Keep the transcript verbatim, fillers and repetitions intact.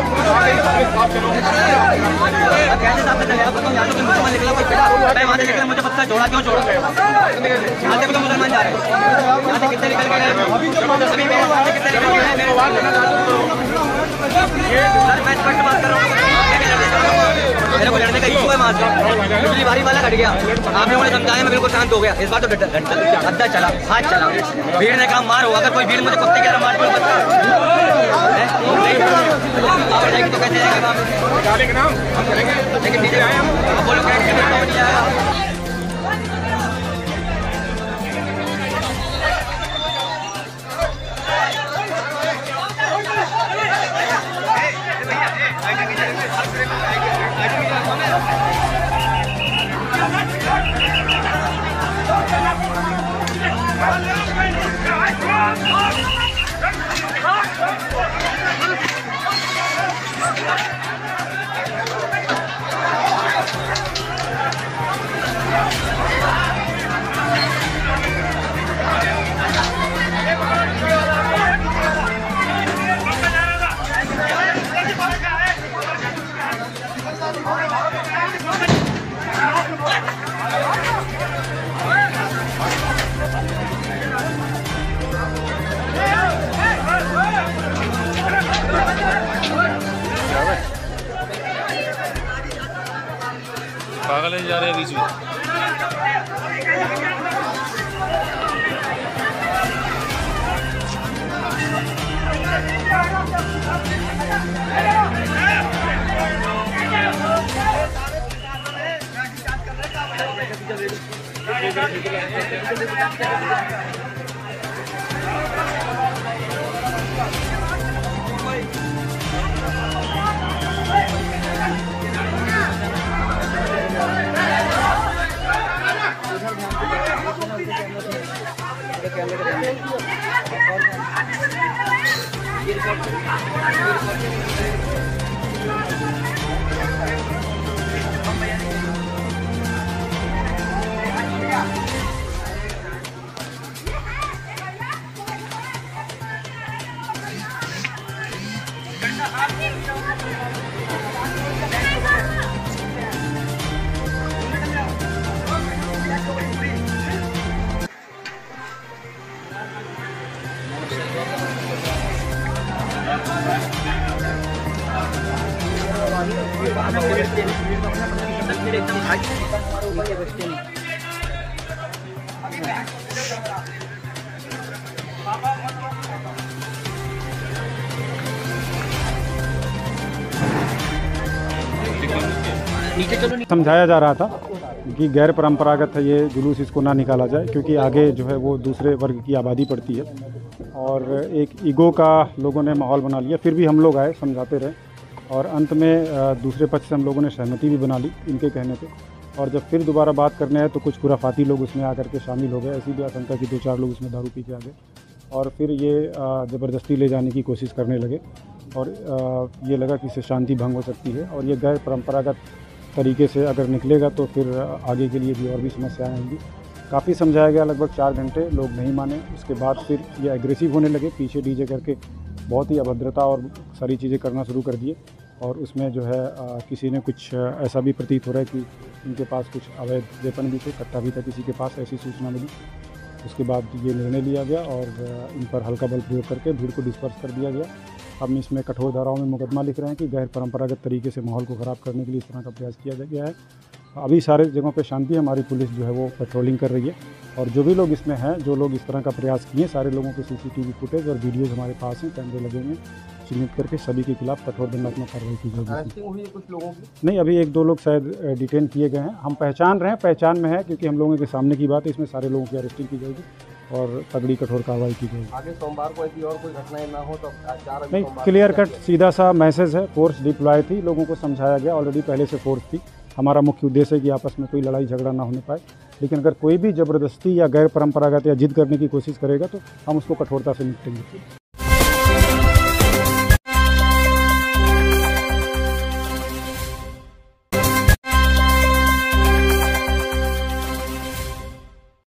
मुझे पता जोड़ा क्यों छोड़ा यहाँ से तो मुसलमान जा रहे हैं यहाँ से कितने निकल गए अभी मेरे सामने कितने निकल गए सर मैं स्पष्ट बात कर रहा हूँ मेरे को लड़ने का इशू है वहाँ से पिछली बारी वाला हट गया आप लोगों ने समझाया मैं बिल्कुल शांत हो गया इस बार तो अड्डा चला हाथ चला भीड़ ने कहा मार होगा अगर कोई भीड़ मुझे कुत्ते की तरह मार पड़े तो कैसे जाएगा लेकिन डीजे आप बोलो क्या पागल जा रहे हैं बीच में समझाया जा रहा था कि गैर परंपरागत है ये जुलूस, इसको ना निकाला जाए क्योंकि आगे जो है वो दूसरे वर्ग की आबादी पड़ती है और एक ईगो का लोगों ने माहौल बना लिया। फिर भी हम लोग आए, समझाते रहे और अंत में दूसरे पक्ष से हम लोगों ने सहमति भी बना ली इनके कहने पे। और जब फिर दोबारा बात करने आए तो कुछ खुराफाती लोग उसमें आकर के शामिल हो गए। ऐसी भी आशंका कि दो चार लोग उसमें दारू पी के आ गए और फिर ये ज़बरदस्ती ले जाने की कोशिश करने लगे और ये लगा कि इससे शांति भंग हो सकती है और ये गैर परंपरागत तरीके से अगर निकलेगा तो फिर आगे के लिए भी और भी समस्याएं आएंगी। काफ़ी समझाया गया, लगभग चार घंटे, लोग नहीं माने। उसके बाद फिर ये एग्रेसिव होने लगे, पीछे डीजे करके बहुत ही अभद्रता और सारी चीज़ें करना शुरू कर दिए। और उसमें जो है आ, किसी ने कुछ ऐसा भी प्रतीत हो रहा है कि इनके पास कुछ अवैध वेपन भी थे, कट्टा भी था किसी के पास, ऐसी सूचना मिली। उसके बाद ये निर्णय लिया गया और इन पर हल्का बल प्रयोग करके भीड़ को डिस्पर्स कर दिया गया। हम इसमें कठोर धाराओं में मुकदमा लिख रहे हैं कि गैर परंपरागत तरीके से माहौल को ख़राब करने के लिए इस तरह का प्रयास किया गया है। अभी सारे जगहों पे शांति है, हमारी पुलिस जो है वो पेट्रोलिंग कर रही है और जो भी लोग इसमें हैं, जो लोग इस तरह का प्रयास किए, सारे लोगों के सीसीटीवी फुटेज और वीडियोज़ हमारे पास हैं, कैमरे लगे हुए, चिन्हित करके सभी के खिलाफ कठोर दंडात्मक कार्रवाई की जाएगी। कुछ लोगों की नहीं, अभी एक दो लोग शायद डिटेन किए गए हैं, हम पहचान रहे हैं, पहचान में है क्योंकि हम लोगों के सामने की बात है। इसमें सारे लोगों की अरेस्टिंग की जाएगी और तगड़ी कठोर कार्रवाई की जाएगी। आगे सोमवार को ऐसी और कोई घटनाएं ना हो तो चार नहीं, क्लियर कट सीधा सा मैसेज है। फोर्स डिप्लॉय थी, लोगों को समझाया गया, ऑलरेडी पहले से फोर्स थी। हमारा मुख्य उद्देश्य है कि आपस में कोई लड़ाई झगड़ा ना होने पाए, लेकिन अगर कोई भी ज़बरदस्ती या गैर परंपरागत या जिद करने की कोशिश करेगा तो हम उसको कठोरता से निपटेंगे।